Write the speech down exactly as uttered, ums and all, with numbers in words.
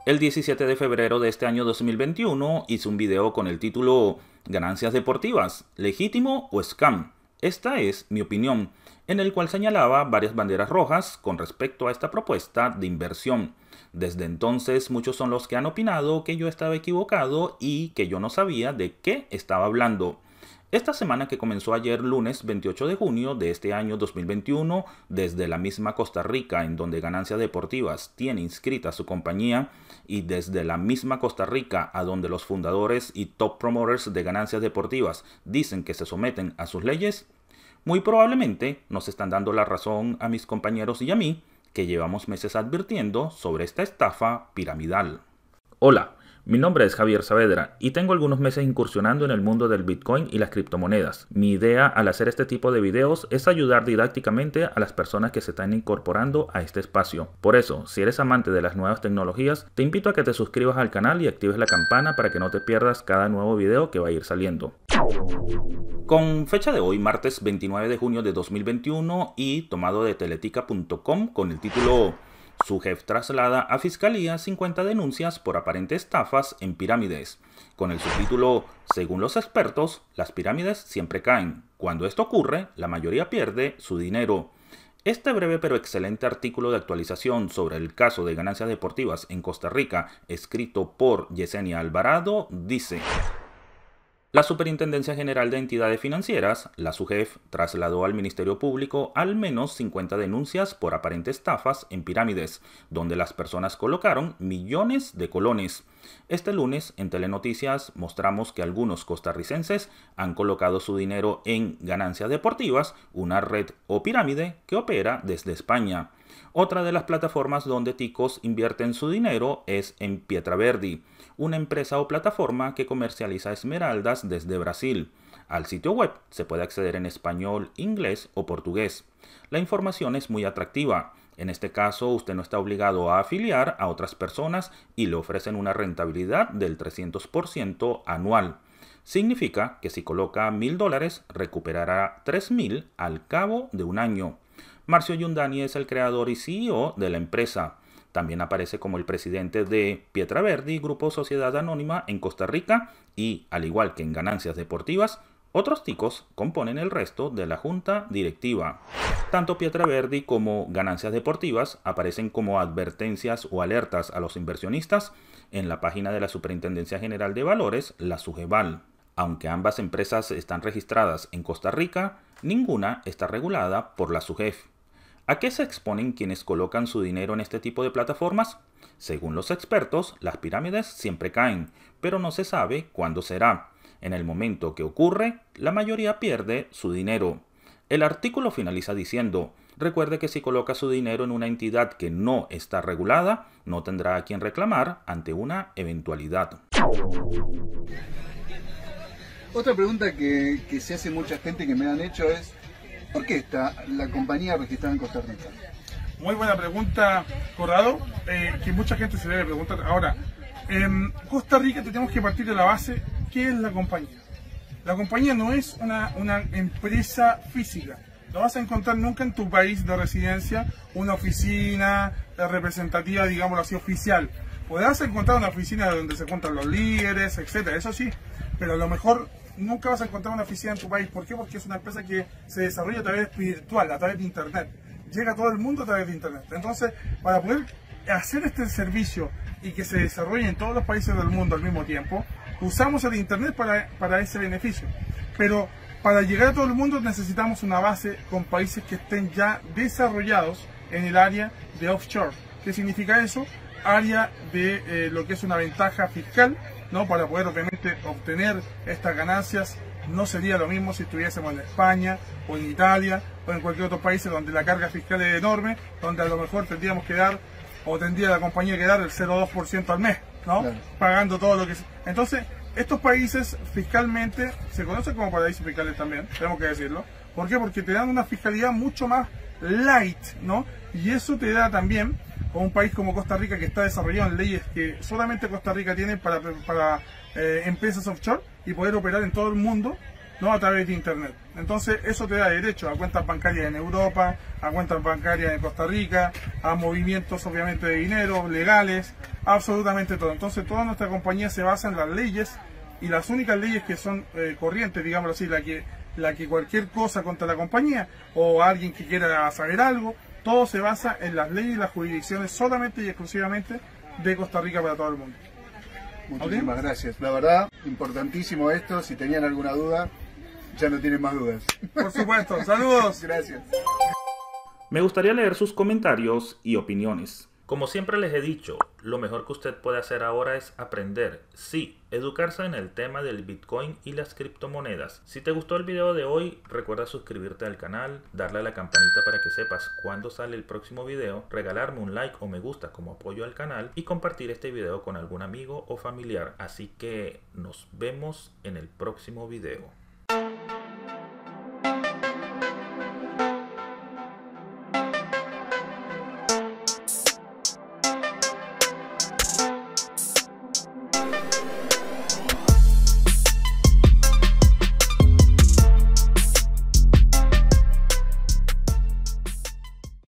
El diecisiete de febrero de este año dos mil veintiuno hice un video con el título ¿Ganancias deportivas? ¿Legítimo o scam? Esta es mi opinión, en el cual señalaba varias banderas rojas con respecto a esta propuesta de inversión. Desde entonces muchos son los que han opinado que yo estaba equivocado y que yo no sabía de qué estaba hablando. Esta semana que comenzó ayer lunes veintiocho de junio de este año dos mil veintiuno, desde la misma Costa Rica en donde Ganancias Deportivas tiene inscrita su compañía y desde la misma Costa Rica a donde los fundadores y top promoters de Ganancias Deportivas dicen que se someten a sus leyes, muy probablemente nos están dando la razón a mis compañeros y a mí que llevamos meses advirtiendo sobre esta estafa piramidal. Hola. Mi nombre es Javier Saavedra y tengo algunos meses incursionando en el mundo del Bitcoin y las criptomonedas. Mi idea al hacer este tipo de videos es ayudar didácticamente a las personas que se están incorporando a este espacio. Por eso, si eres amante de las nuevas tecnologías, te invito a que te suscribas al canal y actives la campana para que no te pierdas cada nuevo video que va a ir saliendo. Con fecha de hoy, martes veintinueve de junio de dos mil veintiuno y tomado de teletica punto com con el título SUGEF traslada a Fiscalía cincuenta denuncias por aparentes estafas en pirámides, con el subtítulo Según los expertos, las pirámides siempre caen. Cuando esto ocurre, la mayoría pierde su dinero. Este breve pero excelente artículo de actualización sobre el caso de Ganancias Deportivas en Costa Rica, escrito por Yesenia Alvarado, dice: la Superintendencia General de Entidades Financieras, la SUGEF, trasladó al Ministerio Público al menos cincuenta denuncias por aparentes estafas en pirámides, donde las personas colocaron millones de colones. Este lunes, en Telenoticias, mostramos que algunos costarricenses han colocado su dinero en Ganancias Deportivas, una red o pirámide que opera desde España. Otra de las plataformas donde ticos invierten su dinero es en Pietraverdi, una empresa o plataforma que comercializa esmeraldas desde Brasil. Al sitio web se puede acceder en español, inglés o portugués. La información es muy atractiva. En este caso, usted no está obligado a afiliar a otras personas y le ofrecen una rentabilidad del trescientos por ciento anual. Significa que si coloca mil dólares, recuperará tres mil al cabo de un año. Marcio Yundani es el creador y C E O de la empresa. También aparece como el presidente de Pietraverdi, Grupo Sociedad Anónima en Costa Rica, y, al igual que en Ganancias Deportivas, otros ticos componen el resto de la junta directiva. Tanto Pietraverdi como Ganancias Deportivas aparecen como advertencias o alertas a los inversionistas en la página de la Superintendencia General de Valores, la SUGEVAL. Aunque ambas empresas están registradas en Costa Rica, ninguna está regulada por la SUGEF. ¿A qué se exponen quienes colocan su dinero en este tipo de plataformas? Según los expertos, las pirámides siempre caen, pero no se sabe cuándo será. En el momento que ocurre, la mayoría pierde su dinero. El artículo finaliza diciendo: recuerde que si coloca su dinero en una entidad que no está regulada, no tendrá a quien reclamar ante una eventualidad. Otra pregunta que, que se hace mucha gente que me han hecho es: ¿por qué está la compañía registrada en Costa Rica? Muy buena pregunta, Corrado, eh, que mucha gente se debe preguntar. Ahora, en Costa Rica tenemos que partir de la base: ¿qué es la compañía? La compañía no es una, una empresa física. No vas a encontrar nunca en tu país de residencia una oficina representativa, digámoslo así, oficial. Podrás encontrar una oficina donde se encuentran los líderes, etcétera, eso sí, pero a lo mejor nunca vas a encontrar una oficina en tu país. ¿Por qué? Porque es una empresa que se desarrolla a través virtual, a través de internet. Llega a todo el mundo a través de internet. Entonces, para poder hacer este servicio y que se desarrolle en todos los países del mundo al mismo tiempo, usamos el internet para, para ese beneficio. Pero para llegar a todo el mundo necesitamos una base con países que estén ya desarrollados en el área de offshore. ¿Qué significa eso? Área de eh, lo que es una ventaja fiscal, ¿no? Para poder obviamente obtener estas ganancias. No sería lo mismo si estuviésemos en España o en Italia o en cualquier otro país donde la carga fiscal es enorme, donde a lo mejor tendríamos que dar, o tendría la compañía que dar el cero coma dos por ciento al mes, ¿no? Claro. Pagando todo lo que... Entonces, estos países fiscalmente se conocen como paraísos fiscales también, tenemos que decirlo. ¿Por qué? Porque te dan una fiscalidad mucho más light, ¿no? Y eso te da también, con un país como Costa Rica que está desarrollado en leyes que solamente Costa Rica tiene para, para eh, empresas offshore y poder operar en todo el mundo, no a través de internet. Entonces eso te da derecho a cuentas bancarias en Europa, a cuentas bancarias en Costa Rica, a movimientos obviamente de dinero, legales, absolutamente todo. Entonces toda nuestra compañía se basa en las leyes, y las únicas leyes que son eh, corrientes, digámoslo así, la que, la que cualquier cosa contra la compañía o alguien que quiera saber algo, todo se basa en las leyes y las jurisdicciones solamente y exclusivamente de Costa Rica para todo el mundo. Muchísimas ¿Okay? gracias. La verdad, importantísimo esto. Si tenían alguna duda, ya no tienen más dudas. Por supuesto. Saludos. Gracias. Me gustaría leer sus comentarios y opiniones. Como siempre les he dicho, lo mejor que usted puede hacer ahora es aprender, sí, educarse en el tema del Bitcoin y las criptomonedas. Si te gustó el video de hoy, recuerda suscribirte al canal, darle a la campanita para que sepas cuándo sale el próximo video, regalarme un like o me gusta como apoyo al canal y compartir este video con algún amigo o familiar. Así que nos vemos en el próximo video.